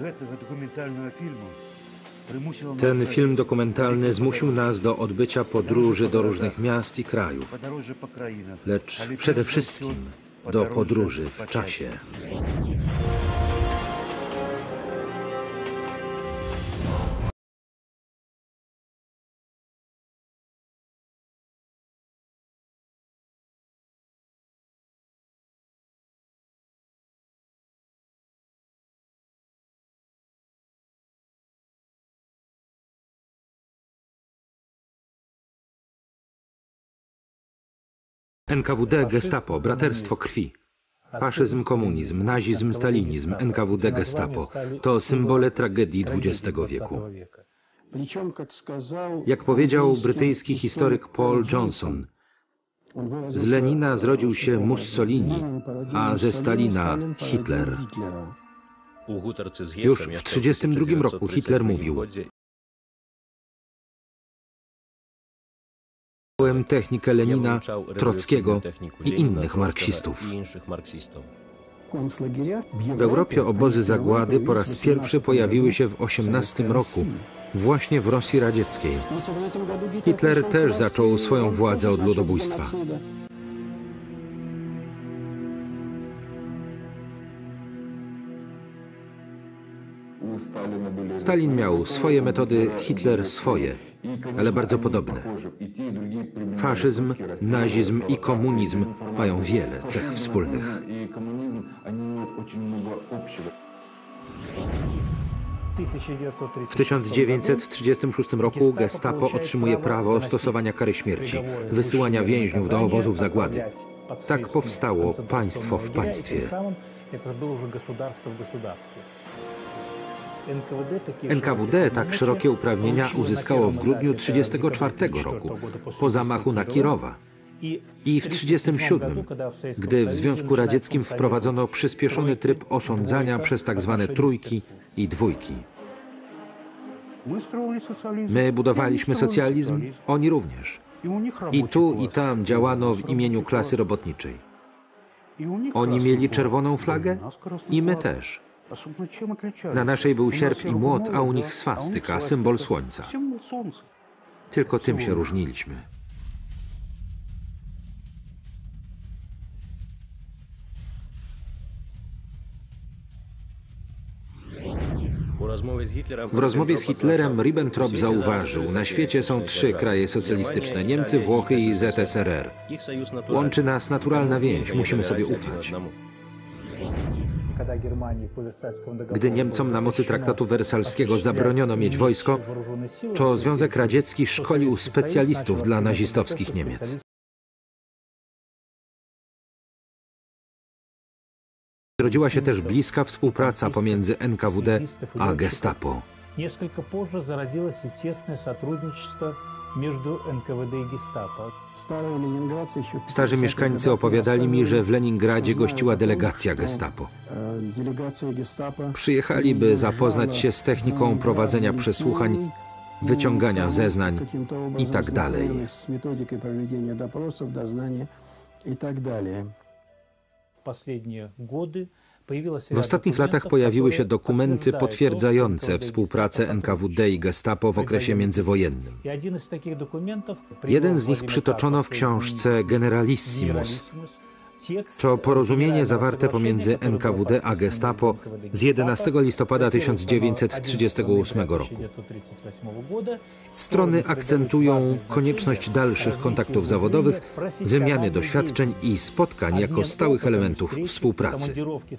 Ten film dokumentalny zmusił nas do odbycia podróży do różnych miast i krajów, lecz przede wszystkim do podróży w czasie. NKWD, Gestapo, braterstwo krwi. Faszyzm, komunizm, nazizm, stalinizm, NKWD, Gestapo to symbole tragedii XX wieku. Jak powiedział brytyjski historyk Paul Johnson, z Lenina zrodził się Mussolini, a ze Stalina Hitler. Już w 1932 roku Hitler mówił: technikę Lenina, Trockiego i innych marksistów. W Europie obozy zagłady po raz pierwszy pojawiły się w 1918 roku, właśnie w Rosji radzieckiej. Hitler też zaczął swoją władzę od ludobójstwa. Stalin miał swoje metody, Hitler swoje, ale bardzo podobne. Faszyzm, nazizm i komunizm mają wiele cech wspólnych. W 1936 roku Gestapo otrzymuje prawo stosowania kary śmierci, wysyłania więźniów do obozów zagłady. Tak powstało państwo w państwie. NKWD tak szerokie uprawnienia uzyskało w grudniu 1934 roku, po zamachu na Kirowa, i w 1937, gdy w Związku Radzieckim wprowadzono przyspieszony tryb osądzania przez tzw. trójki i dwójki. My budowaliśmy socjalizm, oni również. I tu i tam działano w imieniu klasy robotniczej. Oni mieli czerwoną flagę i my też. Na naszej był sierp i młot, a u nich swastyka, symbol słońca. Tylko tym się różniliśmy. W rozmowie z Hitlerem Ribbentrop zauważył: na świecie są 3 kraje socjalistyczne: Niemcy, Włochy i ZSRR. Łączy nas naturalna więź, musimy sobie ufać. Gdy Niemcom na mocy traktatu wersalskiego zabroniono mieć wojsko, to Związek Radziecki szkolił specjalistów dla nazistowskich Niemiec. Zrodziła się też bliska współpraca pomiędzy NKWD a Gestapo. Несколько позже зародилось и тесное сотрудничество между НКВД и Гестапо. Starzy mieszkańcy opowiadali mi, że w Leningradzie gościła delegacja Gestapo. Przyjechali, by zapoznać się z techniką prowadzenia przesłuchań, wyciągania zeznań i tak dalej. W ostatnich latach pojawiły się dokumenty potwierdzające współpracę NKWD i Gestapo w okresie międzywojennym. Jeden z nich przytoczono w książce Generalissimus. To porozumienie zawarte pomiędzy NKWD a Gestapo z 11 listopada 1938 roku. Strony akcentują konieczność dalszych kontaktów zawodowych, wymiany doświadczeń i spotkań jako stałych elementów współpracy.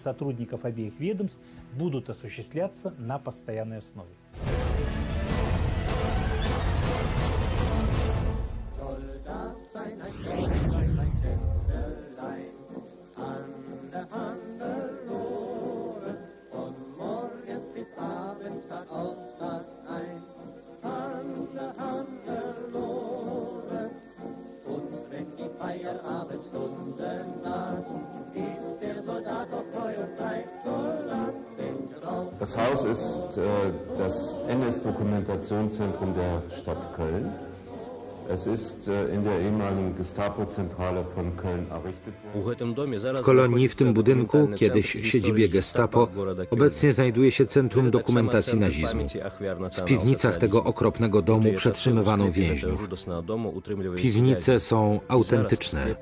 Das Haus ist das NS-Dokumentationszentrum der Stadt Köln. W Kolonii, w tym budynku, kiedyś siedzibie Gestapo, obecnie znajduje się Centrum Dokumentacji Nazizmu. W piwnicach tego okropnego domu przetrzymywano więźniów. Piwnice są autentyczne.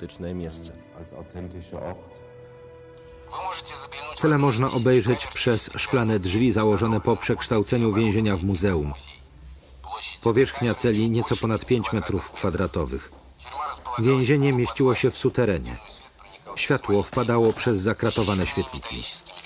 Cele można obejrzeć przez szklane drzwi założone po przekształceniu więzienia w muzeum. Powierzchnia celi nieco ponad 5 metrów kwadratowych. Więzienie mieściło się w suterenie. Światło wpadało przez zakratowane świetliki.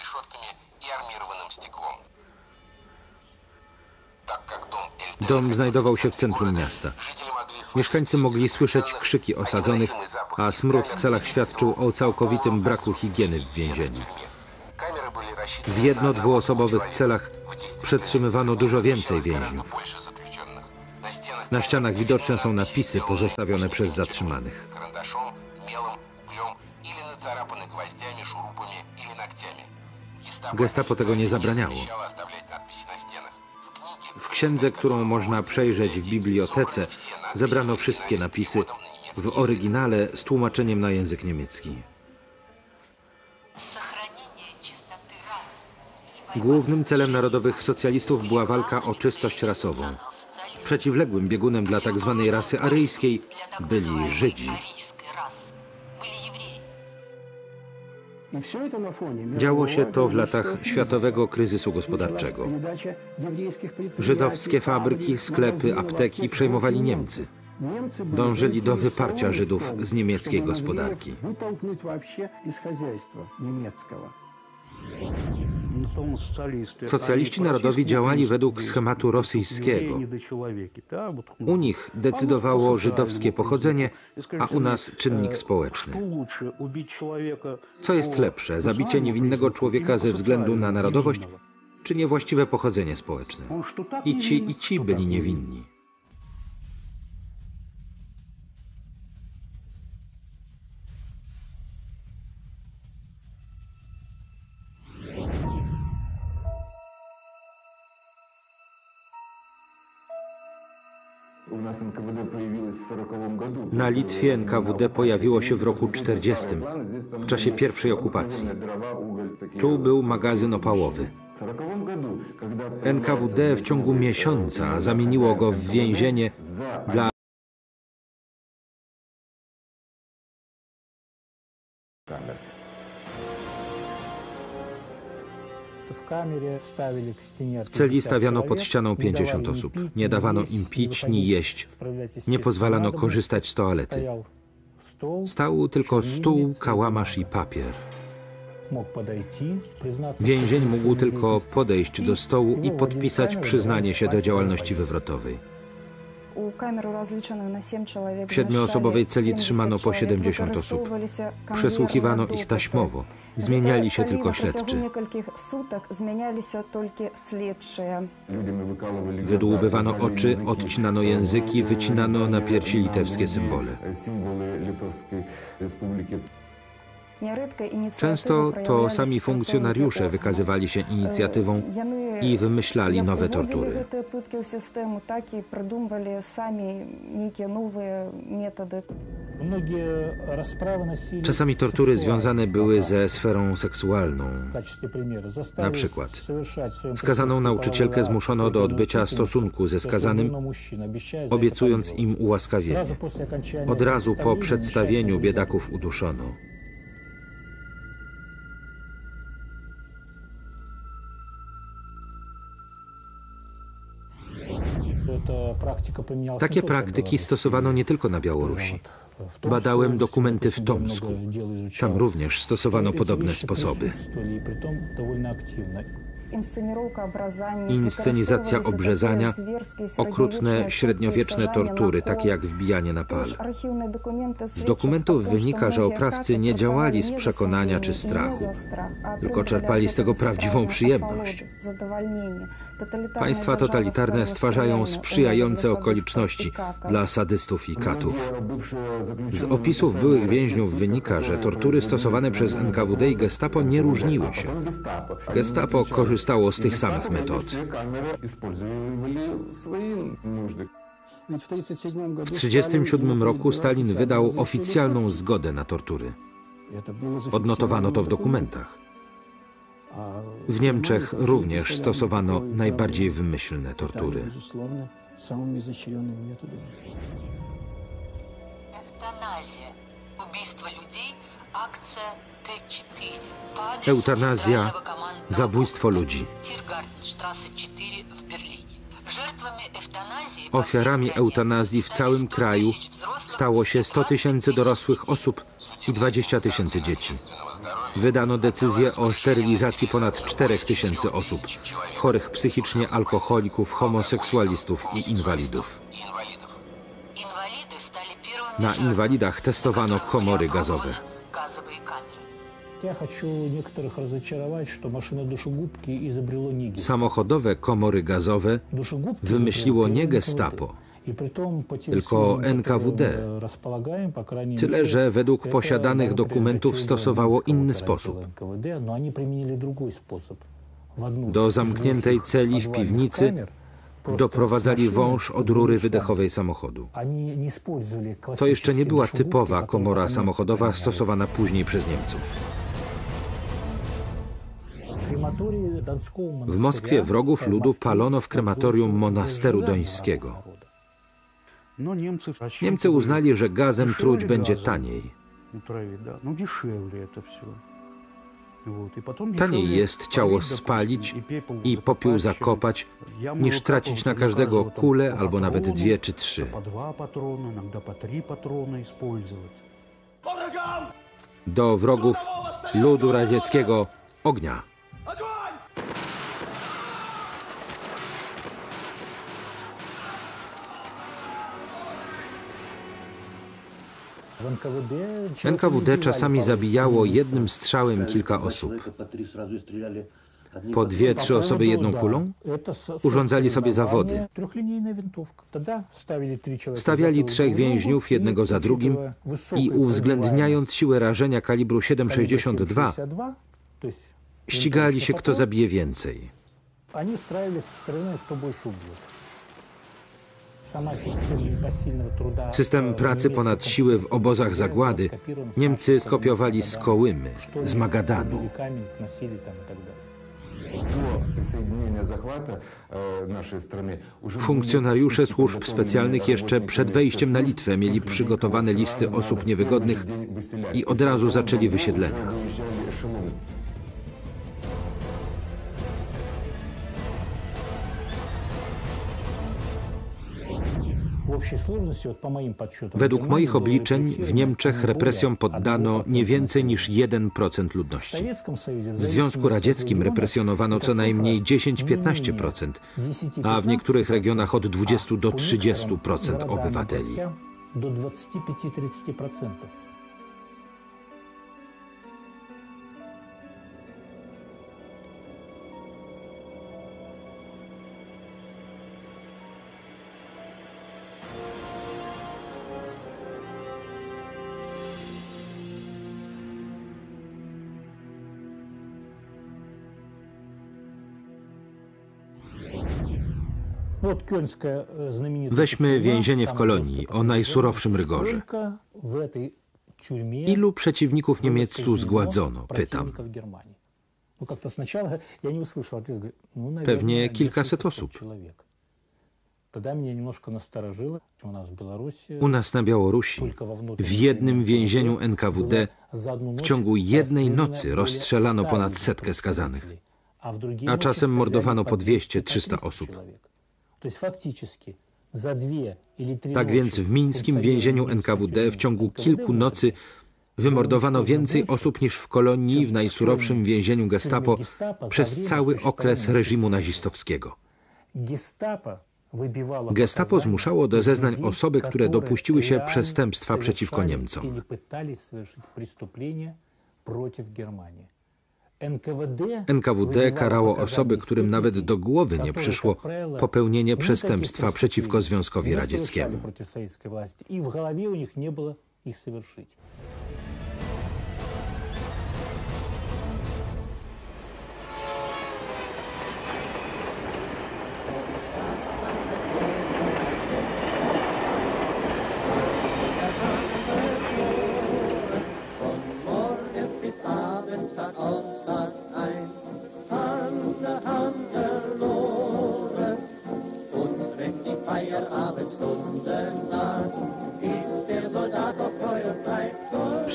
Dom znajdował się w centrum miasta. Mieszkańcy mogli słyszeć krzyki osadzonych, a smród w celach świadczył o całkowitym braku higieny w więzieniu. W jedno-dwuosobowych celach przetrzymywano dużo więcej więźniów. Na ścianach widoczne są napisy pozostawione przez zatrzymanych. Gestapo tego nie zabraniało. W księdze, którą można przejrzeć w bibliotece, zebrano wszystkie napisy w oryginale z tłumaczeniem na język niemiecki. Głównym celem narodowych socjalistów była walka o czystość rasową. Przeciwległym biegunem dla tzw. rasy aryjskiej byli Żydzi. Działo się to w latach światowego kryzysu gospodarczego. Żydowskie fabryki, sklepy, apteki przejmowali Niemcy. Dążyli do wyparcia Żydów z niemieckiej gospodarki. Socjaliści narodowi działali według schematu rosyjskiego. U nich decydowało żydowskie pochodzenie, a u nas czynnik społeczny. Co jest lepsze, zabicie niewinnego człowieka ze względu na narodowość, czy niewłaściwe pochodzenie społeczne? I ci byli niewinni. Na Litwie NKWD pojawiło się w roku 1940, w czasie pierwszej okupacji. Tu był magazyn opałowy. NKWD w ciągu miesiąca zamieniło go w więzienie dla W celi stawiano pod ścianą 50 osób. Nie dawano im pić ni jeść. Nie pozwalano korzystać z toalety. Stał tylko stół, kałamarz i papier. Więzień mógł tylko podejść do stołu i podpisać przyznanie się do działalności wywrotowej. W 7-osobowej celi trzymano po 70 osób. Przesłuchiwano ich taśmowo. Zmieniali się tylko śledczy. Wydłubywano oczy, odcinano języki, wycinano na piersi litewskie symbole. Często to sami funkcjonariusze wykazywali się inicjatywą i wymyślali nowe tortury. Czasami tortury związane były ze sferą seksualną. Na przykład skazaną nauczycielkę zmuszono do odbycia stosunku ze skazanym, obiecując im ułaskawienie. Od razu po przedstawieniu biedaków uduszono. Takie praktyki stosowano nie tylko na Białorusi. Badałem dokumenty w Tomsku. Tam również stosowano podobne sposoby. Inscenizacja obrzezania, okrutne średniowieczne tortury, takie jak wbijanie na pal. Z dokumentów wynika, że oprawcy nie działali z przekonania czy strachu, tylko czerpali z tego prawdziwą przyjemność. Państwa totalitarne stwarzają sprzyjające okoliczności dla sadystów i katów. Z opisów byłych więźniów wynika, że tortury stosowane przez NKWD i Gestapo nie różniły się. Gestapo korzystało z tych samych metod. W 1937 roku Stalin wydał oficjalną zgodę na tortury. Odnotowano to w dokumentach. W Niemczech również stosowano najbardziej wymyślne tortury. Eutanazja, zabójstwo ludzi. Ofiarami eutanazji w całym kraju stało się 100 000 dorosłych osób i 20 000 dzieci. Wydano decyzję o sterylizacji ponad 4 000 osób, chorych psychicznie, alkoholików, homoseksualistów i inwalidów. Na inwalidach testowano komory gazowe. Samochodowe komory gazowe wymyśliło nie Gestapo, tylko NKWD. Tyle, że według posiadanych dokumentów stosowało inny sposób. Do zamkniętej celi w piwnicy doprowadzali wąż od rury wydechowej samochodu. To jeszcze nie była typowa komora samochodowa stosowana później przez Niemców. W Moskwie wrogów ludu palono w krematorium monasteru dońskiego. Niemcy uznali, że gazem truć będzie taniej. Taniej jest ciało spalić i popiół zakopać, niż tracić na każdego kulę albo nawet 2 czy 3. Do wrogów ludu radzieckiego ognia! NKWD czasami zabijało jednym strzałem kilka osób. Po 2-3 osoby jedną kulą urządzali sobie zawody. Stawiali 3 więźniów jednego za drugim i uwzględniając siłę rażenia kalibru 7,62 ścigali się, kto zabije więcej. System pracy ponad siły w obozach zagłady Niemcy skopiowali z Kołymy, z Magadanu. Funkcjonariusze służb specjalnych jeszcze przed wejściem na Litwę mieli przygotowane listy osób niewygodnych i od razu zaczęli wysiedlenia. Według moich obliczeń w Niemczech represjom poddano nie więcej niż 1% ludności. W Związku Radzieckim represjonowano co najmniej 10–15%, a w niektórych regionach od 20 do 30% obywateli. Weźmy więzienie w Kolonii o najsurowszym rygorze. Ilu przeciwników Niemiec tu zgładzono? Pytam. Pewnie kilkaset osób. U nas na Białorusi, w jednym więzieniu NKWD w ciągu jednej nocy rozstrzelano ponad 100 skazanych, a czasem mordowano po 200–300 osób. Tak więc w mińskim więzieniu NKWD w ciągu kilku nocy wymordowano więcej osób niż w Kolonii, w najsurowszym więzieniu Gestapo, przez cały okres reżimu nazistowskiego. Gestapo zmuszało do zeznań osoby, które dopuściły się przestępstwa przeciwko Niemcom. NKWD karało osoby, którym nawet do głowy nie przyszło popełnienie przestępstwa przeciwko Związkowi Radzieckiemu.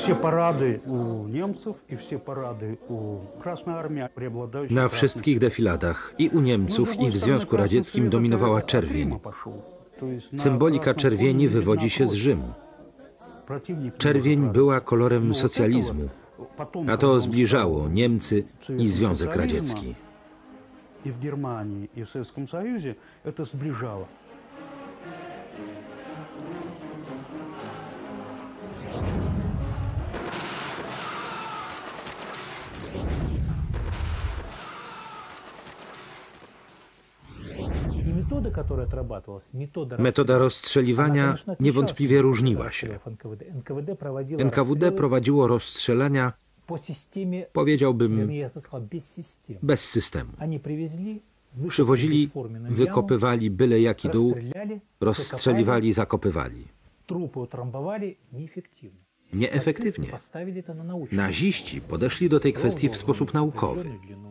Na wszystkich defiladach i u Niemców, i w Związku Radzieckim dominowała czerwień. Symbolika czerwieni wywodzi się z Rzymu. Czerwień była kolorem socjalizmu, a to zbliżało Niemcy i Związek Radziecki. I w Germanii, i w Sowieckim Союзе to zbliżało. Metoda rozstrzeliwania niewątpliwie różniła się. NKWD prowadziło rozstrzelania, powiedziałbym, bez systemu. Przywozili, wykopywali byle jaki dół, rozstrzeliwali, zakopywali. Nieefektywnie. Naziści podeszli do tej kwestii w sposób naukowy.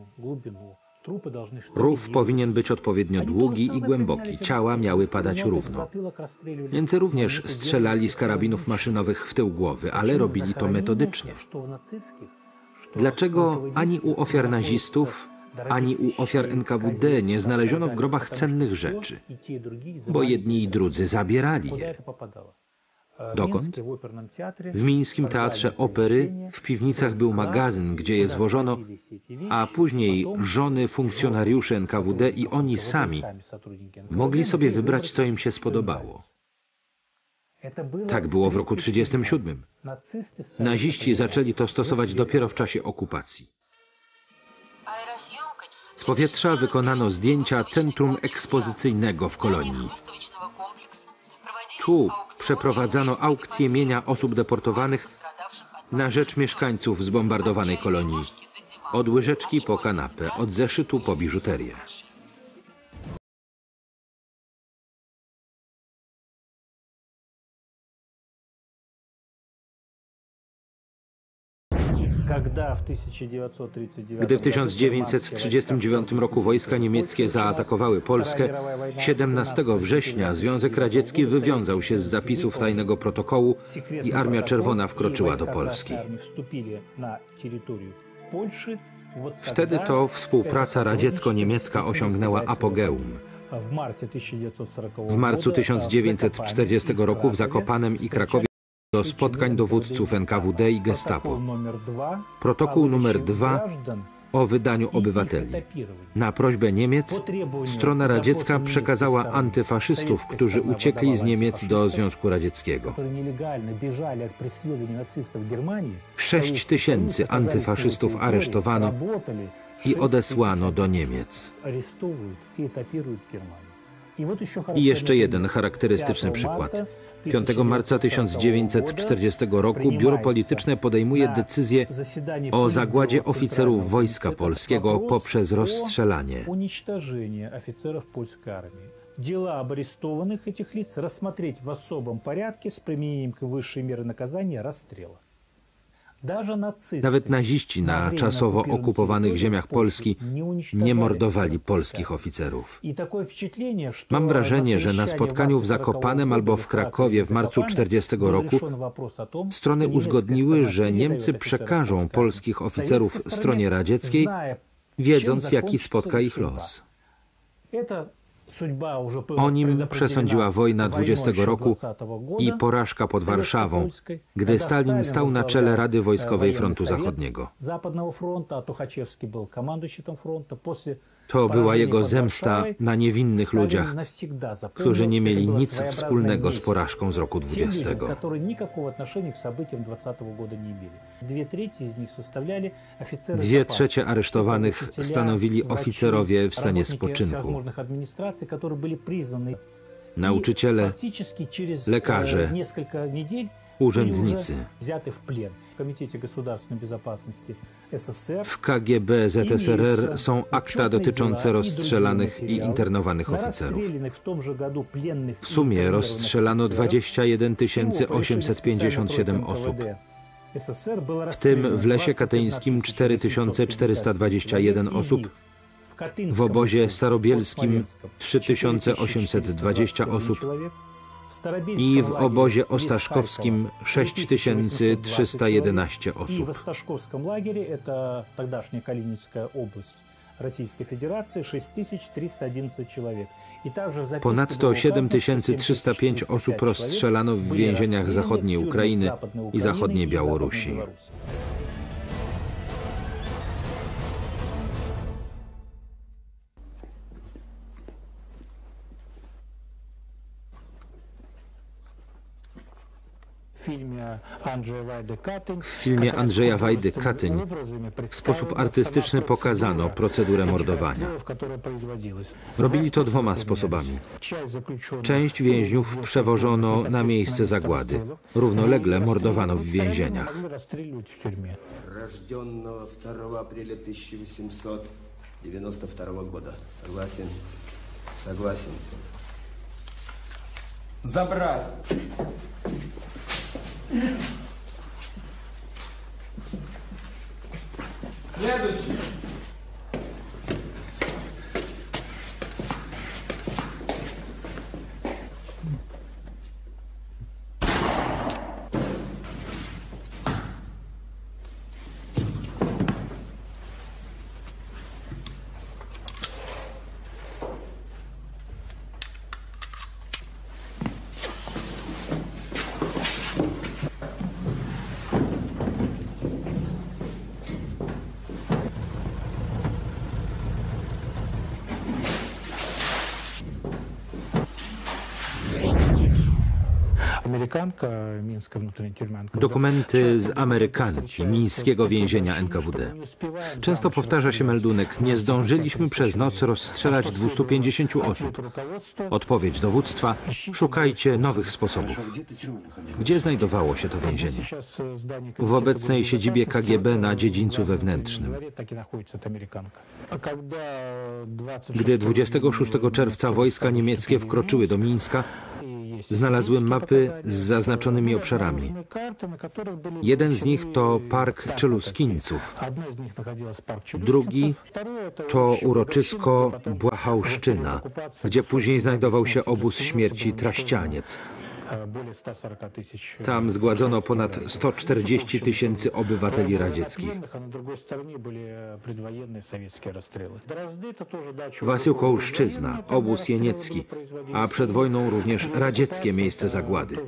Rów powinien być odpowiednio długi i głęboki, ciała miały padać równo. Niemcy również strzelali z karabinów maszynowych w tył głowy, ale robili to metodycznie. Dlaczego ani u ofiar nazistów, ani u ofiar NKWD nie znaleziono w grobach cennych rzeczy? Bo jedni i drudzy zabierali je. Dokąd? W mińskim teatrze opery w piwnicach był magazyn, gdzie je zwożono, a później żony funkcjonariuszy NKWD i oni sami mogli sobie wybrać, co im się spodobało. Tak było w roku 1937. Naziści zaczęli to stosować dopiero w czasie okupacji. Z powietrza wykonano zdjęcia centrum ekspozycyjnego w kolonii. Tu przeprowadzano aukcję mienia osób deportowanych na rzecz mieszkańców zbombardowanej kolonii. Od łyżeczki po kanapę, od zeszytu po biżuterię. Gdy w 1939 roku wojska niemieckie zaatakowały Polskę, 17 września Związek Radziecki wywiązał się z zapisów tajnego protokołu i Armia Czerwona wkroczyła do Polski. Wtedy to współpraca radziecko-niemiecka osiągnęła apogeum. W marcu 1940 roku w Zakopanem i Krakowie do spotkań dowódców NKWD i Gestapo. Protokół numer 2 o wydaniu obywateli. Na prośbę Niemiec strona radziecka przekazała antyfaszystów, którzy uciekli z Niemiec do Związku Radzieckiego. 6 000 antyfaszystów aresztowano i odesłano do Niemiec. I jeszcze jeden charakterystyczny przykład. 5 marca 1940 roku Biuro Polityczne podejmuje decyzję o zagładzie oficerów Wojska Polskiego poprzez rozstrzelanie. Дела об арестованных этих лиц рассмотреть в особом порядке с применением к высшей меры наказания расстрела. Nawet naziści na czasowo okupowanych ziemiach Polski nie mordowali polskich oficerów. Mam wrażenie, że na spotkaniu w Zakopanem albo w Krakowie w marcu 1940 roku strony uzgodniły, że Niemcy przekażą polskich oficerów stronie radzieckiej, wiedząc, jaki spotka ich los. O nim przesądziła wojna 20 roku i porażka pod Warszawą, gdy Stalin stał na czele Rady Wojskowej Frontu Zachodniego. To była jego zemsta na niewinnych ludziach, którzy nie mieli nic wspólnego z porażką z roku 20. 2/3 aresztowanych stanowili oficerowie w stanie spoczynku. Nauczyciele, lekarze, urzędnicy. W KGB ZSRR są akta dotyczące rozstrzelanych i internowanych oficerów. W sumie rozstrzelano 21 857 osób. W tym w Lesie Katyńskim 4421 osób, w obozie starobielskim 3820 osób, i w obozie ostaszkowskim 6311 И в osób. Осташковском лагере, это тогдашняя Калининская область Российской Федерации, 6311 человек. И также в записке Ponadto było uказано, что 7305 osób rozstrzelano w więzieniach zachodniej Ukrainy i zachodniej Białorusi. W filmie Andrzeja Wajdy "Katyń" w sposób artystyczny pokazano procedurę mordowania. Robili to dwoma sposobami. Część więźniów przewożono na miejsce zagłady. Równolegle mordowano w więzieniach. Рожденного 2 апреля 1892 года. Согласен? Согласен. Забрать. Следующий. Dokumenty z Amerykanki, mińskiego więzienia NKWD. Często powtarza się meldunek: nie zdążyliśmy przez noc rozstrzelać 250 osób. Odpowiedź dowództwa: szukajcie nowych sposobów. Gdzie znajdowało się to więzienie? W obecnej siedzibie KGB na dziedzińcu wewnętrznym. Gdy 26 czerwca wojska niemieckie wkroczyły do Mińska, znalazłem mapy z zaznaczonymi obszarami. Jeden z nich to park Czeluskińców, drugi to uroczysko Błachałszczyna, gdzie później znajdował się obóz śmierci Traścianiec. Tam zgładzono ponad 140 000 obywateli radzieckich. Wasiłkołszczyzna, obóz jeniecki, a przed wojną również radzieckie miejsce zagłady.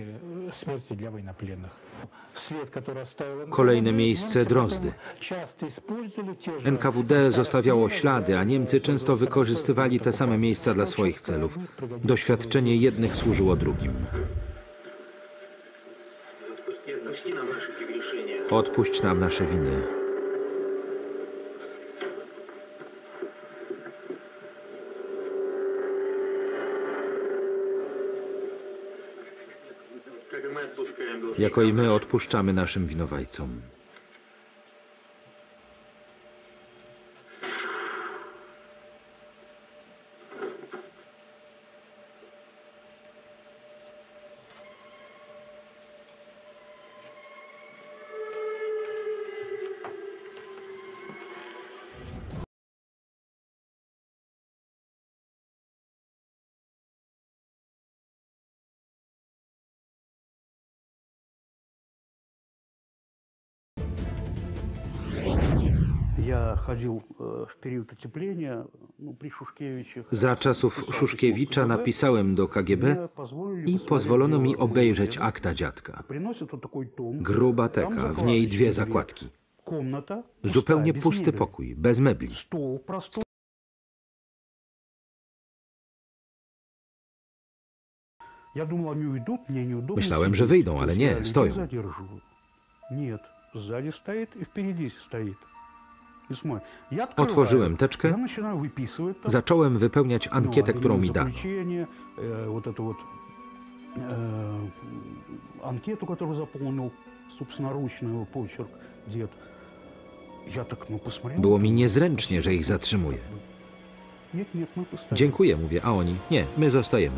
Kolejne miejsce Drozdy. NKWD zostawiało ślady, a Niemcy często wykorzystywali te same miejsca dla swoich celów. Doświadczenie jednych służyło drugim. Odpuść nam nasze winy. Jako i my odpuszczamy naszym winowajcom. Za czasów Szuszkiewicza napisałem do KGB i pozwolono mi obejrzeć akta dziadka. Gruba teka, w niej 2 zakładki. Zupełnie pusty pokój, bez mebli. Myślałem, że wyjdą, ale nie, stoją. Otworzyłem teczkę, zacząłem wypełniać ankietę, którą mi dano. Анкету, которую заполнил собственноручный почерк дед. Я так, посмотрел. Było mi niezręcznie, że ich zatrzymuję. Dziękuję, mówię, a oni: nie, my zostajemy.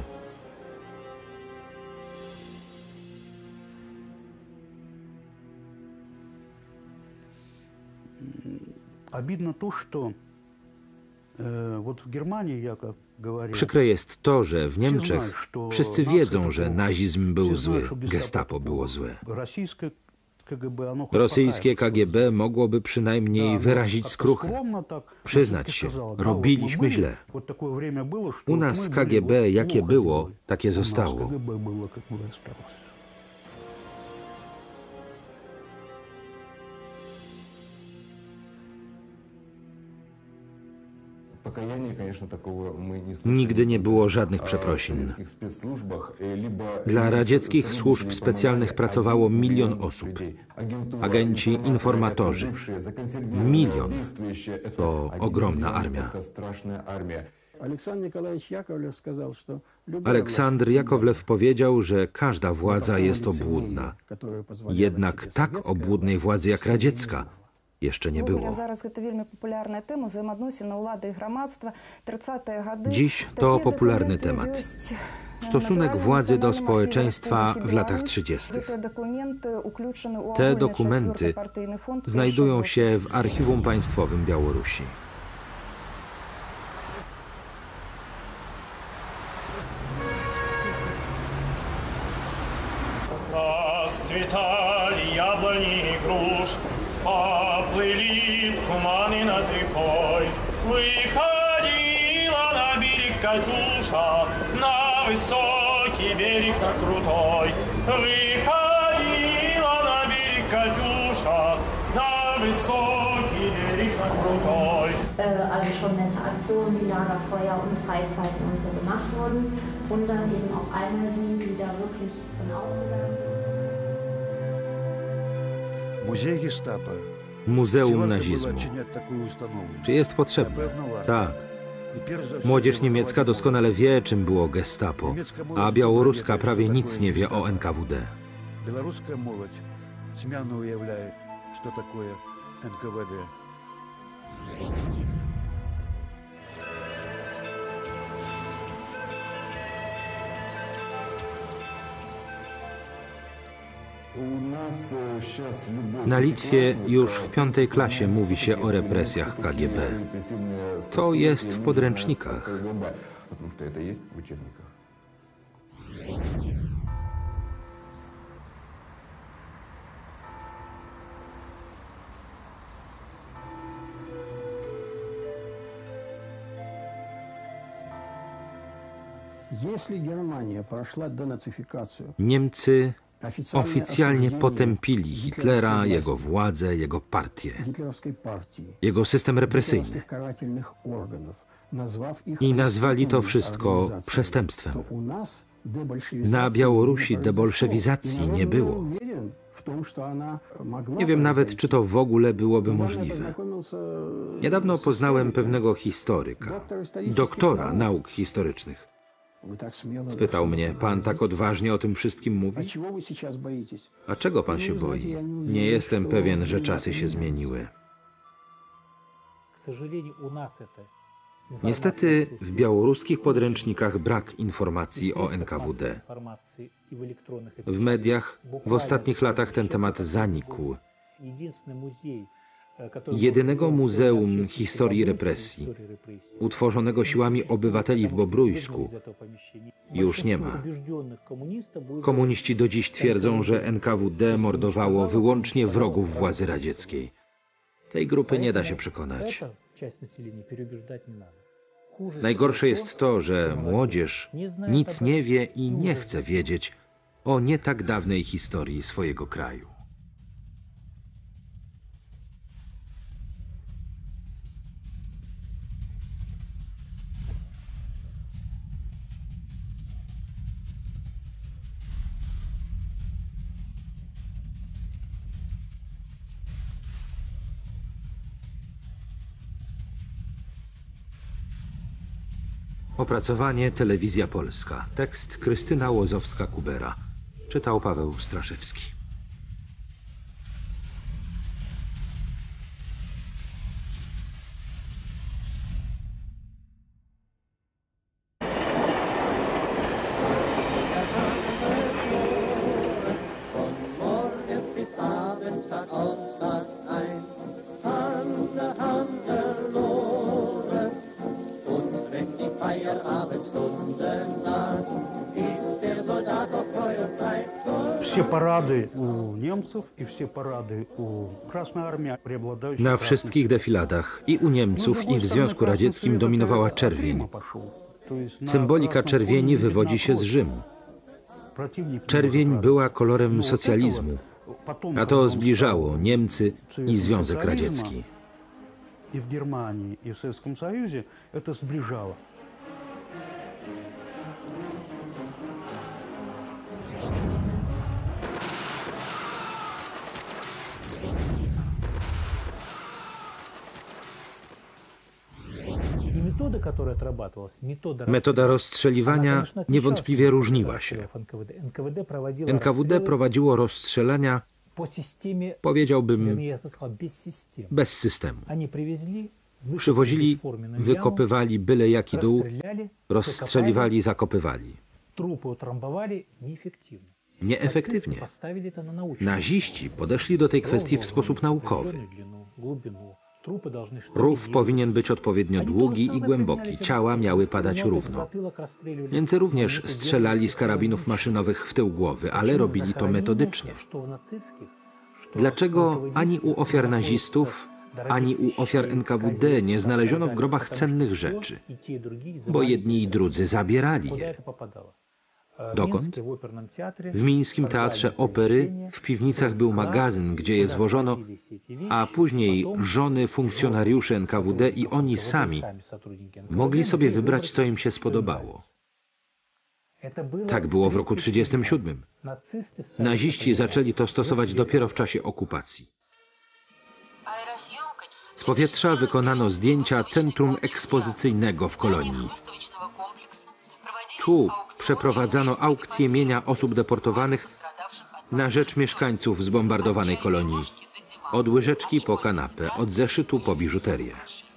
Обидно то, что Вот в Германии, я как говорил, Przykre jest to, że w Niemczech wszyscy wiedzą, że nazizm był zły, gestapo było złe. российское КГБ, оно хоть Rosyjskie покается. KGB mogłoby przynajmniej wyrazić skruchę, Скромно так, przyznać все-таки się, сказала, да, вот мы robiliśmy были, źle. вот такое время было, что U вот nas мы KGB были, вот jakie плохо było, делали. takie У нас zostało. КГБ было, как бы осталось. Nigdy nie było żadnych przeprosin. Dla radzieckich służb specjalnych pracowało 1 000 000 osób. Agenci, informatorzy. 1 000 000 to ogromna armia. Aleksandr Jakowlew powiedział, że każda władza jest obłudna. Jednak tak obłudnej władzy jak radziecka jeszcze nie było. Dziś to popularny temat. Stosunek władzy do społeczeństwa w latach 30. Te dokumenty znajdują się w Archiwum Państwowym Białorusi. Расцветали яблони и груш, поплыли туманы над рекой. Выходила на берег Катюша, на высокий берег, на крутой. Выходила на берег Катюша, на wysokий берег, на крутой. Also schon nette Aktionen wie Lagerfeuer und Freizeiten und so gemacht wurden. Und dann eben auch einmal die da wirklich von aufgegangen sind. Muzej Gestapo. Muzeum nazizmu. Czy jest potrzebne? Tak. Młodzież niemiecka doskonale wie, czym było gestapo, a białoruska prawie nic nie wie o NKWD. Białoruska młodzież tьмяно уявляет, что такое НКВД. Na Litwie już w 5. klasie mówi się o represjach KGB. To jest w podręcznikach. Niemcy oficjalnie potępili Hitlera, jego władzę, jego partię, jego system represyjny i nazwali to wszystko przestępstwem. Na Białorusi debolszewizacji nie było. Nie wiem nawet, czy to w ogóle byłoby możliwe. Niedawno poznałem pewnego historyka, doktora nauk historycznych. Spytał mnie, pan tak odważnie o tym wszystkim mówi? A czego pan się boi? Nie jestem pewien, że czasy się zmieniły. Niestety w białoruskich podręcznikach brak informacji o NKWD. W mediach w ostatnich latach ten temat zanikł. Jedynego muzeum historii represji, utworzonego siłami obywateli w Bobrójsku, już nie ma. Komuniści do dziś twierdzą, że NKWD mordowało wyłącznie wrogów władzy radzieckiej. Tej grupy nie da się przekonać. Najgorsze jest to, że młodzież nic nie wie i nie chce wiedzieć o nie tak dawnej historii swojego kraju. Opracowanie Telewizja Polska. Tekst Krystyna Łozowska-Kubera. Czytał Paweł Straszewski. Все парады у немцев и все парады у Красной Армии преобладающие. Na wszystkich defiladach i u Niemców, i w Związku Radzieckim dominowała czerwień. Symbolika czerwieni wywodzi się z Rzymu. Czerwień była kolorem socjalizmu, a to zbliżało Niemcy i Związek Radziecki. И в Германии, и в Советском Союзе это сближало. Metoda rozstrzeliwania niewątpliwie różniła się. NKWD prowadziło rozstrzelania, powiedziałbym, bez systemu. Przywozili, wykopywali byle jaki dół, rozstrzeliwali, zakopywali. Nieefektywnie. Naziści podeszli do tej kwestii w sposób naukowy. Rów powinien być odpowiednio długi i głęboki, ciała miały padać równo. Niemcy również strzelali z karabinów maszynowych w tył głowy, ale robili to metodycznie. Dlaczego ani u ofiar nazistów, ani u ofiar NKWD nie znaleziono w grobach cennych rzeczy? Bo jedni i drudzy zabierali je. Dokąd? W mińskim teatrze opery w piwnicach był magazyn, gdzie je zwożono, a później żony funkcjonariuszy NKWD i oni sami mogli sobie wybrać, co im się spodobało. Tak było w roku 1937. Naziści zaczęli to stosować dopiero w czasie okupacji. Z powietrza wykonano zdjęcia centrum ekspozycyjnego w kolonii. Tu przeprowadzano aukcję mienia osób deportowanych na rzecz mieszkańców zbombardowanej kolonii. Od łyżeczki po kanapę, od zeszytu po biżuterię.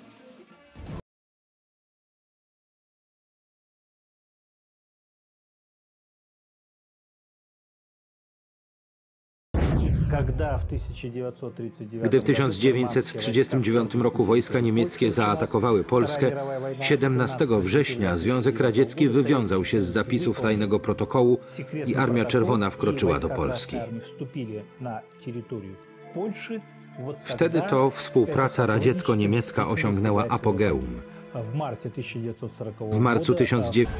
Gdy w 1939 roku wojska niemieckie zaatakowały Polskę, 17 września Związek Radziecki wywiązał się z zapisów tajnego protokołu i Armia Czerwona wkroczyła do Polski. Wtedy to współpraca radziecko-niemiecka osiągnęła apogeum. W marcu 1940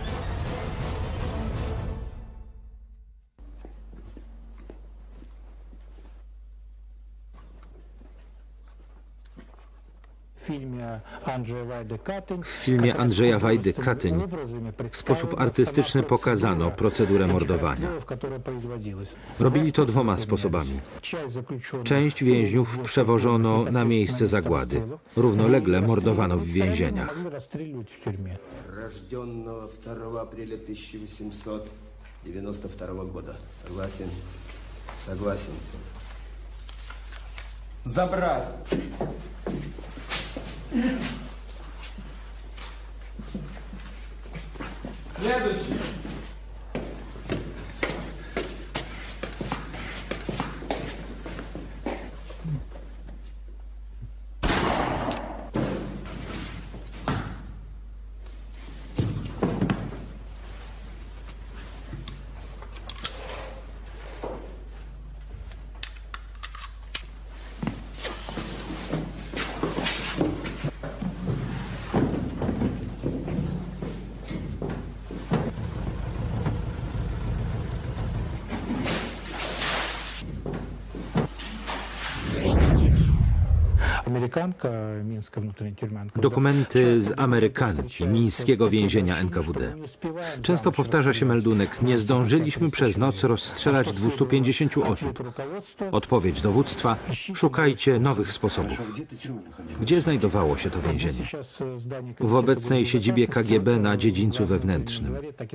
W filmie Andrzeja Wajdy Katyń w sposób artystyczny pokazano procedurę mordowania. Robili to dwoma sposobami. Część więźniów przewożono na miejsce zagłady. Równolegle mordowano w więzieniach. Рожденного 2 апреля 1892 года. Согласен? Согласен. Забрать. Следующий. Dokumenty z Amerykanki, mińskiego więzienia NKWD. Często powtarza się meldunek: nie zdążyliśmy przez noc rozstrzelać 250 osób. Odpowiedź dowództwa: szukajcie nowych sposobów. Gdzie znajdowało się to więzienie? W obecnej siedzibie KGB na dziedzińcu wewnętrznym.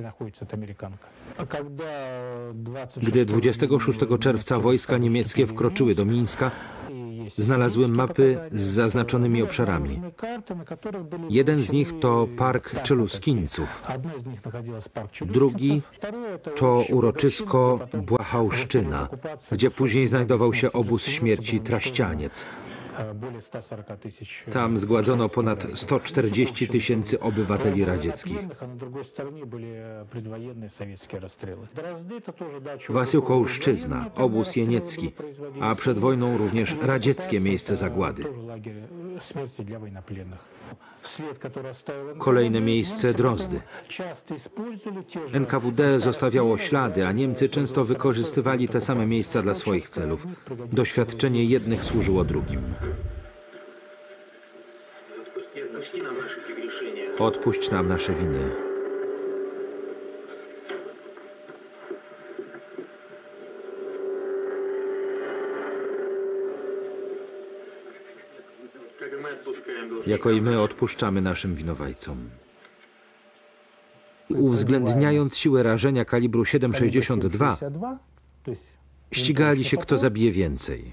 Gdy 26 czerwca wojska niemieckie wkroczyły do Mińska, znalazłem mapy z zaznaczonymi obszarami. Jeden z nich to Park Czeluskińców, drugi to uroczysko Błachałszczyna, gdzie później znajdował się obóz śmierci Traścianiec, Tam zgładzono ponad 140 000 obywateli radzieckich. Wasiłkołszczyzna, obóz jeniecki, a przed wojną również radzieckie miejsce zagłady. Kolejne miejsce Drozdy. NKWD zostawiało ślady, a Niemcy często wykorzystywali te same miejsca dla swoich celów. Doświadczenie jednych służyło drugim. Odpuść nam nasze winy. Jako i my odpuszczamy naszym winowajcom. Uwzględniając siłę rażenia kalibru 7,62, ścigali się, kto zabije więcej.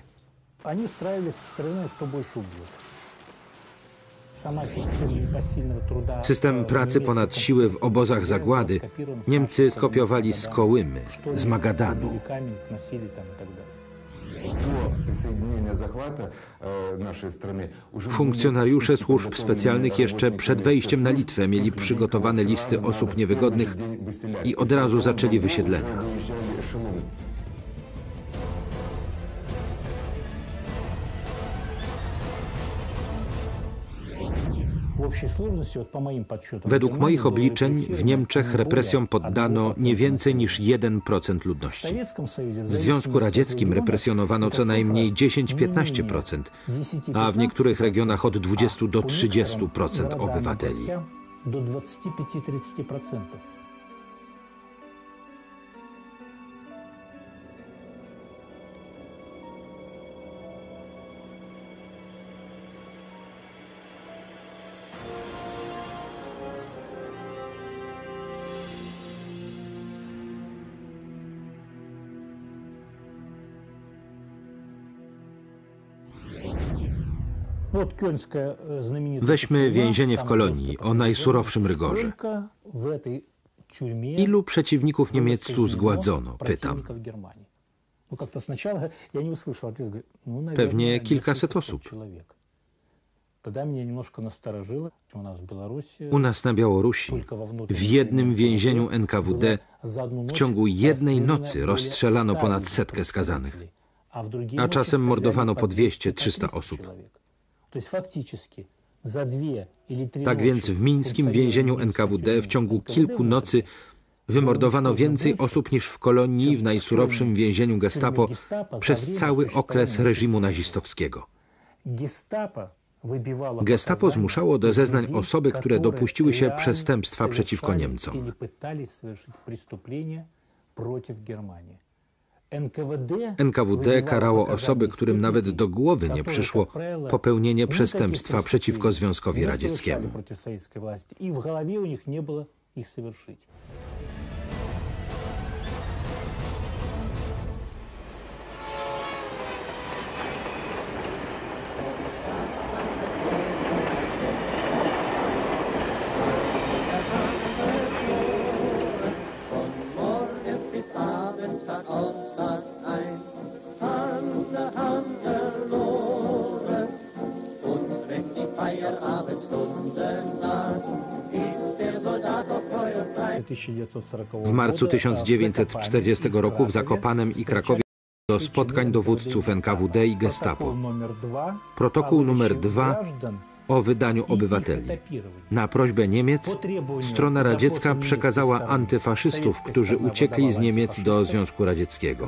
System pracy ponad siły w obozach zagłady Niemcy skopiowali z Kołymy, z Magadanu. Funkcjonariusze służb specjalnych jeszcze przed wejściem na Litwę mieli przygotowane listy osób niewygodnych i od razu zaczęli wysiedlenia. Według moich obliczeń w Niemczech represjom poddano nie więcej niż 1% ludności. W Związku Radzieckim represjonowano co najmniej 10–15%, a w niektórych regionach od 20 do 30% obywateli. Weźmy więzienie w Kolonii o najsurowszym rygorze. Ilu przeciwników Niemiec tu zgładzono? Pytam. Pewnie kilkaset osób. U nas na Białorusi, w jednym więzieniu NKWD, w ciągu jednej nocy rozstrzelano ponad 100 skazanych, a czasem mordowano po 200–300 osób. Tak więc w mińskim więzieniu NKWD w ciągu kilku nocy wymordowano więcej osób niż w Kolonii, w najsurowszym więzieniu Gestapo, przez cały okres reżimu nazistowskiego. Gestapo zmuszało do zeznań osoby, które dopuściły się przestępstwa przeciwko Niemcom. NKWD karało osoby, którym nawet do głowy nie przyszło popełnienie przestępstwa przeciwko Związkowi Radzieckiemu. W marcu 1940 roku w Zakopanem i Krakowie do spotkań dowódców NKWD i Gestapo. Protokół nr 2 o wydaniu obywateli. Na prośbę Niemiec strona radziecka przekazała antyfaszystów, którzy uciekli z Niemiec do Związku Radzieckiego.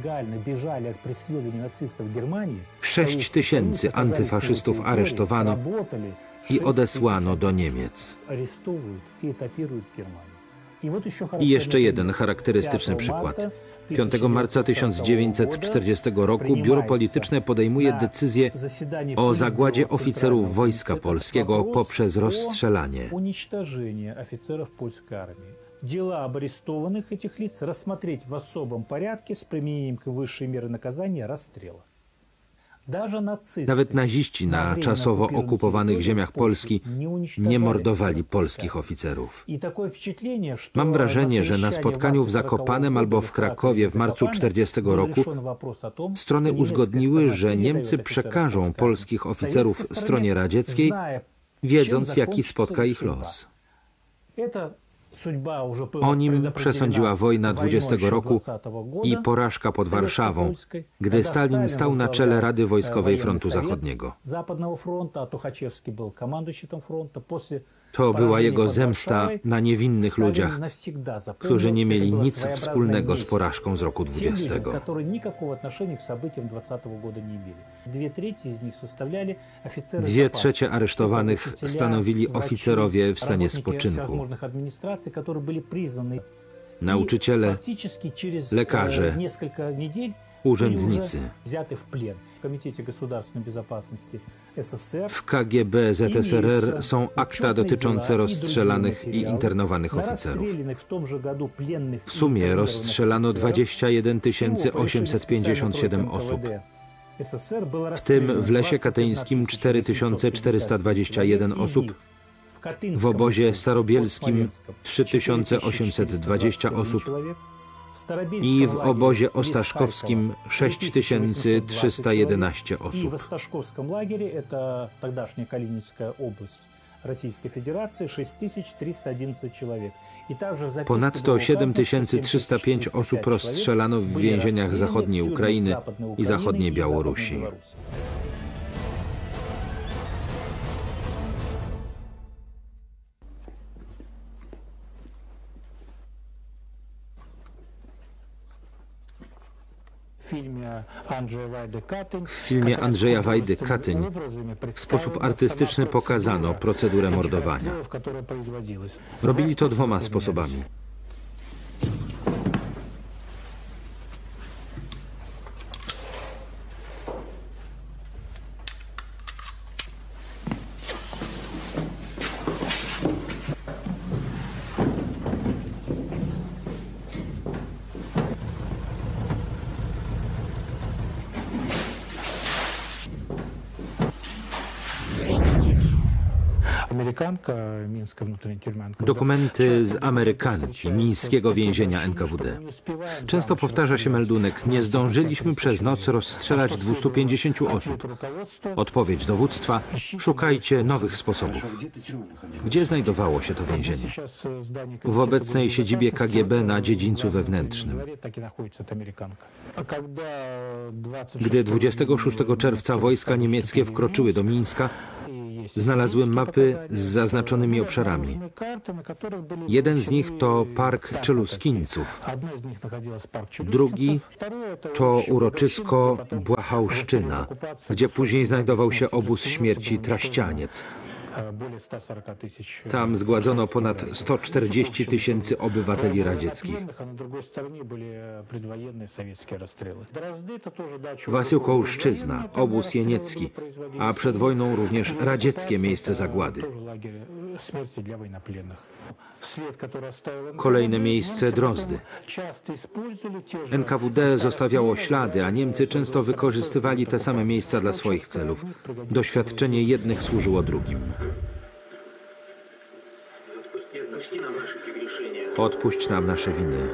6 000 antyfaszystów aresztowano i odesłano do Niemiec. I jeszcze jeden charakterystyczny przykład. 5 marca 1940 roku Biuro Polityczne podejmuje decyzję o zagładzie oficerów Wojska Polskiego poprzez rozstrzelanie. Дела об арестованных этих лиц рассмотреть в особом порядке с применением к высшей меры наказания расстрела. Nawet naziści na czasowo okupowanych ziemiach Polski nie mordowali polskich oficerów. Mam wrażenie, że na spotkaniu w Zakopanem albo w Krakowie w marcu 1940 roku strony uzgodniły, że Niemcy przekażą polskich oficerów stronie radzieckiej, wiedząc, jaki spotka ich los. O nim przesądziła wojna 20 roku i porażka pod Warszawą, gdy Stalin stał na czele Rady Wojskowej Frontu Zachodniego. To była jego zemsta na niewinnych ludziach, którzy nie mieli nic wspólnego z porażką z roku 20. Dwie trzecie aresztowanych stanowili oficerowie w stanie spoczynku, nauczyciele, lekarze, urzędnicy. W KGB ZSRR są akta dotyczące rozstrzelanych i internowanych oficerów. W sumie rozstrzelano 21 857 osób. W tym w Lesie Katyńskim 4421 osób, w obozie starobielskim 3820 osób i w obozie ostaszkowskim 6311 osób. Ponadto 7305 osób rozstrzelano w więzieniach zachodniej Ukrainy i zachodniej Białorusi. W filmie Andrzeja Wajdy Katyń w sposób artystyczny pokazano procedurę mordowania. Robili to dwoma sposobami. Dokumenty z Amerykanki, mińskiego więzienia NKWD. Często powtarza się meldunek: nie zdążyliśmy przez noc rozstrzelać 250 osób. Odpowiedź dowództwa: szukajcie nowych sposobów. Gdzie znajdowało się to więzienie? W obecnej siedzibie KGB na dziedzińcu wewnętrznym. Gdy 26 czerwca wojska niemieckie wkroczyły do Mińska, znalazłem mapy z zaznaczonymi obszarami. Jeden z nich to Park Czeluskińców, drugi to uroczysko Błahałszczyna, gdzie później znajdował się obóz śmierci Traścianiec. Tam zgładzono ponad 140 000 obywateli radzieckich. Wasyłkołszczyzna, obóz jeniecki, a przed wojną również radzieckie miejsce zagłady. Kolejne miejsce Drozdy. NKWD zostawiało ślady, a Niemcy często wykorzystywali te same miejsca dla swoich celów. Doświadczenie jednych służyło drugim. Odpuść nam nasze winy.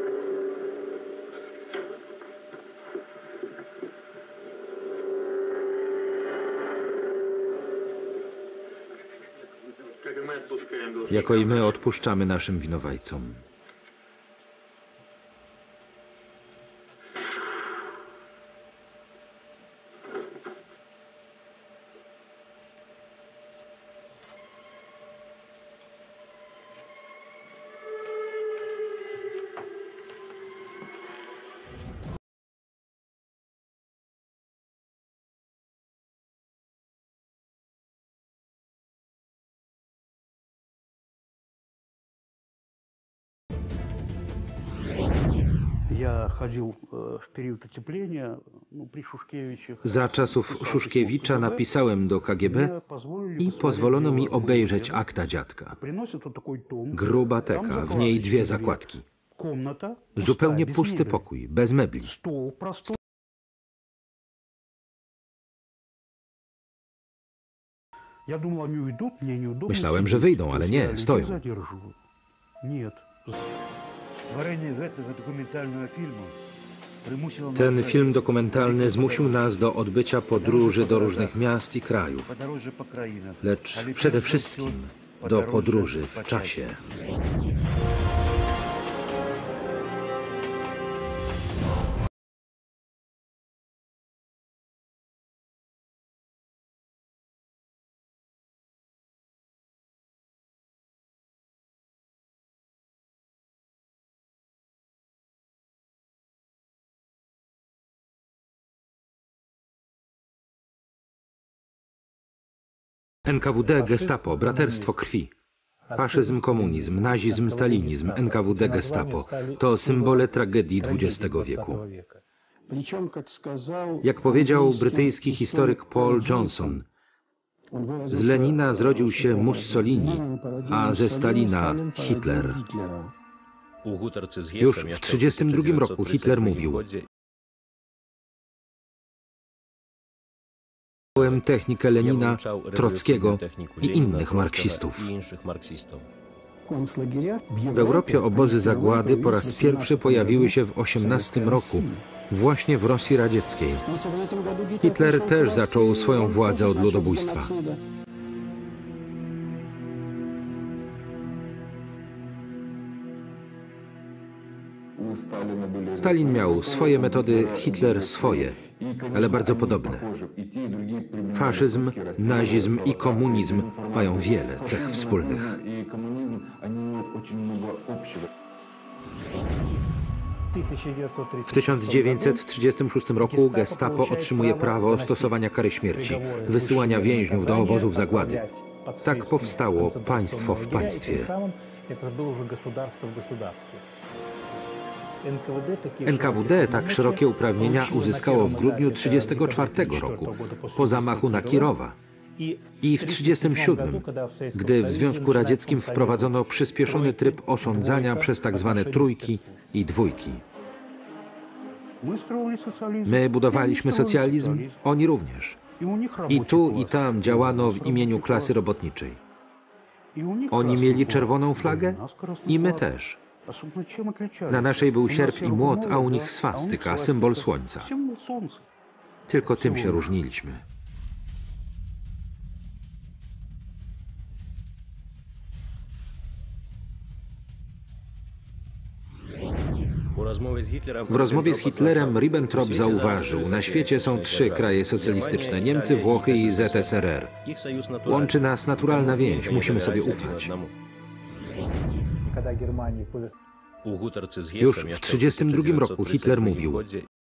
Jako i my odpuszczamy naszym winowajcom. Za czasów Szuszkiewicza napisałem do KGB i pozwolono mi obejrzeć akta dziadka. Gruba teka, w niej 2 zakładki. Zupełnie pusty pokój, bez mebli. Myślałem, że wyjdą, ale nie, stoją. Ten film dokumentalny zmusił nas do odbycia podróży do różnych miast i krajów, lecz przede wszystkim do podróży w czasie. NKWD, Gestapo, braterstwo krwi. Faszyzm, komunizm, nazizm, stalinizm, NKWD, Gestapo to symbole tragedii XX wieku. Jak powiedział brytyjski historyk Paul Johnson, z Lenina zrodził się Mussolini, a ze Stalina Hitler. Już w 1932 roku Hitler mówił: technikę Lenina, Trockiego i innych marksistów. W Europie obozy zagłady po raz pierwszy pojawiły się w 1918 roku, właśnie w Rosji radzieckiej. Hitler też zaczął swoją władzę od ludobójstwa. Stalin miał swoje metody, Hitler swoje, ale bardzo podobne. Faszyzm, nazizm i komunizm mają wiele cech wspólnych. W 1936 roku Gestapo otrzymuje prawo stosowania kary śmierci, wysyłania więźniów do obozów zagłady. Tak powstało państwo w państwie. NKWD tak szerokie uprawnienia uzyskało w grudniu 1934 roku, po zamachu na Kirowa, i w 1937, gdy w Związku Radzieckim wprowadzono przyspieszony tryb osądzania przez tzw. trójki i dwójki. My budowaliśmy socjalizm, oni również. I tu i tam działano w imieniu klasy robotniczej. Oni mieli czerwoną flagę i my też. Na naszej był sierp i młot, a u nich swastyka, symbol słońca. Tylko tym się różniliśmy. W rozmowie z Hitlerem Ribbentrop zauważył: na świecie są 3 kraje socjalistyczne: Niemcy, Włochy i ZSRR. Łączy nas naturalna więź, musimy sobie ufać. Już w 1932 roku Hitler mówił: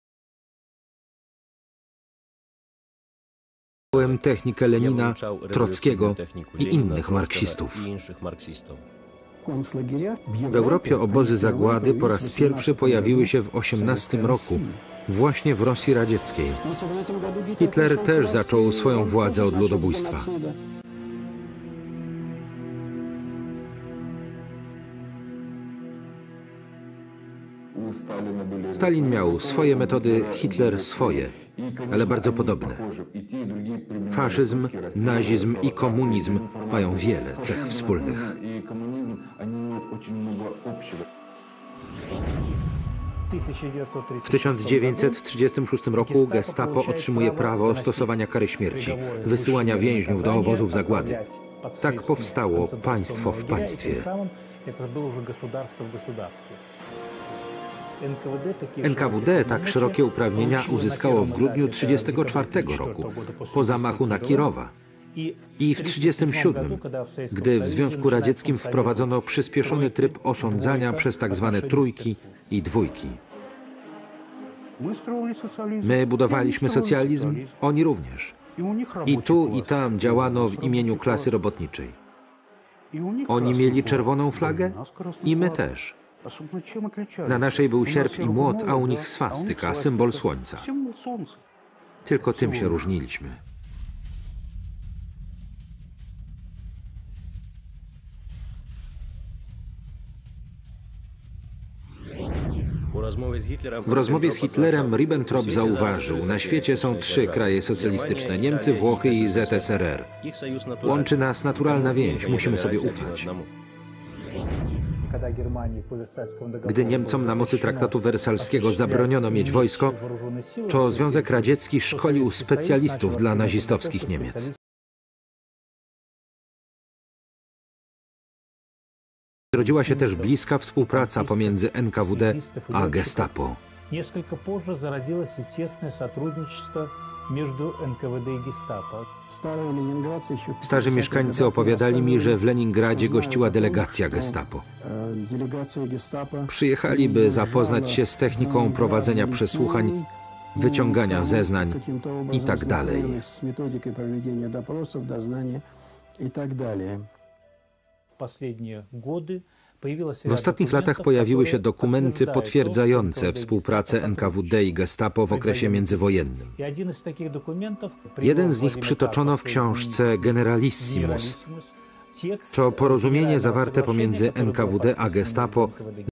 technikę Lenina, Trockiego i innych marksistów. W Europie obozy zagłady po raz pierwszy pojawiły się w 1918 roku, właśnie w Rosji radzieckiej. Hitler też zaczął swoją władzę od ludobójstwa. Stalin miał swoje metody, Hitler swoje, ale bardzo podobne. Faszyzm, nazizm i komunizm mają wiele cech wspólnych. W 1936 roku Gestapo otrzymuje prawo stosowania kary śmierci, wysyłania więźniów do obozów zagłady. Tak powstało państwo w państwie. NKWD tak szerokie uprawnienia uzyskało w grudniu 1934 roku, po zamachu na Kirowa, i w 1937, gdy w Związku Radzieckim wprowadzono przyspieszony tryb osądzania przez tzw. trójki i dwójki. My budowaliśmy socjalizm, oni również. I tu i tam działano w imieniu klasy robotniczej. Oni mieli czerwoną flagę i my też. Na naszej był sierp i młot, a u nich swastyka, symbol słońca. Tylko tym się różniliśmy. W rozmowie z Hitlerem Ribbentrop zauważył, na świecie są 3 kraje socjalistyczne, Niemcy, Włochy i ZSRR. Łączy nas naturalna więź, musimy sobie ufać. Gdy Niemcom na mocy traktatu wersalskiego zabroniono mieć wojsko, to Związek Radziecki szkolił specjalistów dla nazistowskich Niemiec. Zrodziła się też bliska współpraca pomiędzy NKWD a Gestapo. Несколько позже зародилось и тесное сотрудничество между НКВД и Гестапо. Starzy mieszkańcy opowiadali mi, że w Leningradzie gościła delegacja Gestapo. Przyjechali, by zapoznać się z techniką prowadzenia przesłuchań, wyciągania zeznań i tak dalej. W ostatnich latach pojawiły się dokumenty potwierdzające współpracę NKWD i Gestapo w okresie międzywojennym. Jeden z nich przytoczono w książce Generalissimus. To porozumienie zawarte pomiędzy NKWD a Gestapo